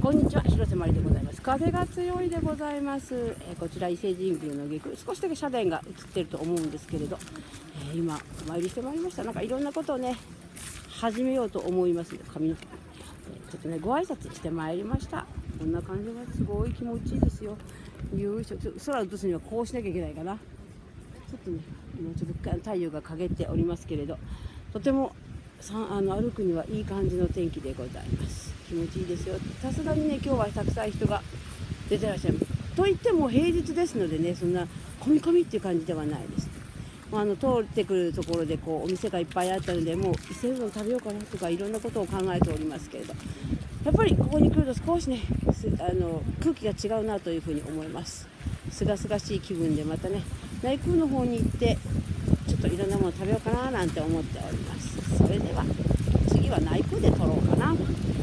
こんにちは、広瀬まりでございます。風が強いでございます。こちら伊勢神宮の下空、少しだけ社殿が映ってると思うんですけれど、今お参りしてまいりました。なんかいろんなことをね始めようと思いますので、髪の毛ちょっとねご挨拶してまいりました。こんな感じがすごい気持ちいいですよ。よいしょ。空を映すにはこうしなきゃいけないかな。ちょっとね今ちょっと太陽が陰っておりますけれど、とても歩くにはいい感じの天気でございます。気持ちいいですよ。さすがにね今日はたくさん人が出てらっしゃいます。といっても平日ですのでね、そんな混み込みっていう感じではないです。通ってくるところでこうお店がいっぱいあったので、もう伊勢うどん食べようかなとかいろんなことを考えておりますけれど、やっぱりここに来ると少しね空気が違うなというふうに思います。すがすがしい気分でまたね内宮の方に行ってちょっといろんなもの食べようかななんて思っております。それでは次は内宮で撮ろうかな。